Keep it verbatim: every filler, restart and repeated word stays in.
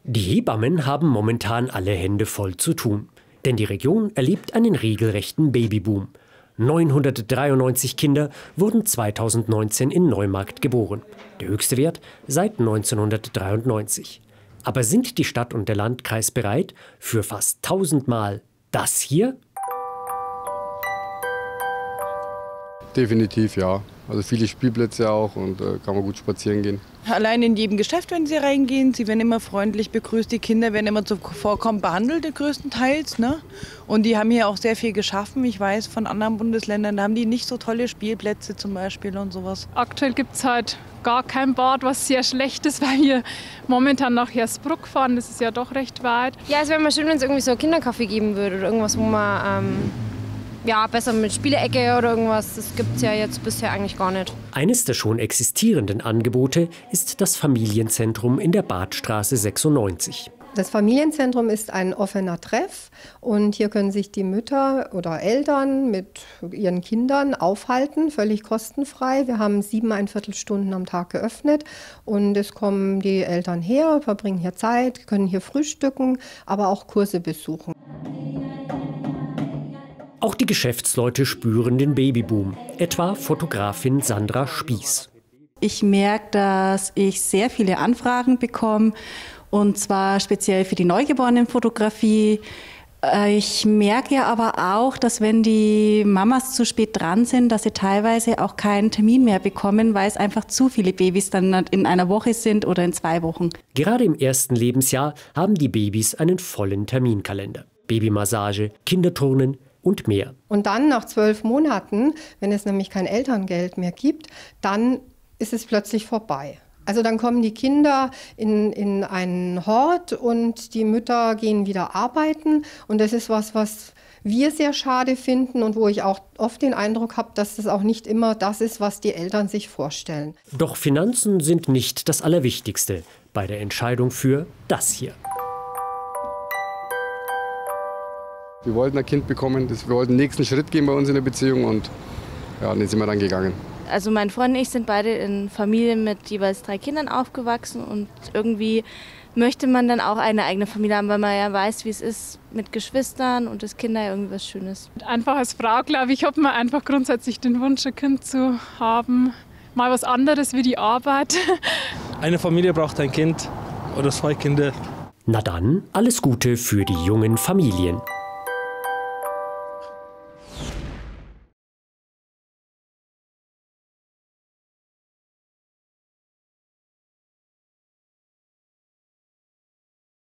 Die Hebammen haben momentan alle Hände voll zu tun. Denn die Region erlebt einen regelrechten Babyboom. neunhundertdreiundneunzig Kinder wurden zweitausendneunzehn in Neumarkt geboren. Der höchste Wert seit neunzehnhundertdreiundneunzig. Aber sind die Stadt und der Landkreis bereit für fast tausendmal das hier? Definitiv ja. Also viele Spielplätze auch und äh, kann man gut spazieren gehen. Allein in jedem Geschäft, wenn Sie reingehen, Sie werden immer freundlich begrüßt. Die Kinder werden immer zuvorkommend behandelt, größtenteils. Ne? Und die haben hier auch sehr viel geschaffen. Ich weiß von anderen Bundesländern, da haben die nicht so tolle Spielplätze zum Beispiel und sowas. Aktuell gibt es halt gar kein Bad, was sehr schlecht ist, weil wir momentan nach Hersbruck fahren. Das ist ja doch recht weit. Ja, es wäre mal schön, wenn es irgendwie so Kinderkaffee geben würde oder irgendwas, wo man ähm, ja, besser mit Spielecke oder irgendwas. Das gibt es ja jetzt bisher eigentlich gar nicht. Eines der schon existierenden Angebote ist das Familienzentrum in der Badstraße sechsundneunzig. Das Familienzentrum ist ein offener Treff und hier können sich die Mütter oder Eltern mit ihren Kindern aufhalten, völlig kostenfrei. Wir haben siebeneinviertel Stunden am Tag geöffnet und es kommen die Eltern her, verbringen hier Zeit, können hier frühstücken, aber auch Kurse besuchen. Auch die Geschäftsleute spüren den Babyboom, etwa Fotografin Sandra Spieß. Ich merke, dass ich sehr viele Anfragen bekomme, und zwar speziell für die Neugeborenenfotografie. Ich merke aber auch, dass wenn die Mamas zu spät dran sind, dass sie teilweise auch keinen Termin mehr bekommen, weil es einfach zu viele Babys dann in einer Woche sind oder in zwei Wochen. Gerade im ersten Lebensjahr haben die Babys einen vollen Terminkalender. Babymassage, Kinderturnen und mehr. Und dann nach zwölf Monaten, wenn es nämlich kein Elterngeld mehr gibt, dann ist es plötzlich vorbei. Also dann kommen die Kinder in, in einen Hort und die Mütter gehen wieder arbeiten. Und das ist was, was wir sehr schade finden und wo ich auch oft den Eindruck habe, dass das auch nicht immer das ist, was die Eltern sich vorstellen. Doch Finanzen sind nicht das Allerwichtigste bei der Entscheidung für das hier. Wir wollten ein Kind bekommen, wir wollten den nächsten Schritt gehen bei uns in der Beziehung und ja, den sind wir dann gegangen. Also mein Freund und ich sind beide in Familien mit jeweils drei Kindern aufgewachsen und irgendwie möchte man dann auch eine eigene Familie haben, weil man ja weiß, wie es ist mit Geschwistern und das Kinder ja irgendwie was Schönes. Einfach als Frau, glaube ich, hat man einfach grundsätzlich den Wunsch, ein Kind zu haben. Mal was anderes wie die Arbeit. Eine Familie braucht ein Kind oder zwei Kinder. Na dann, alles Gute für die jungen Familien.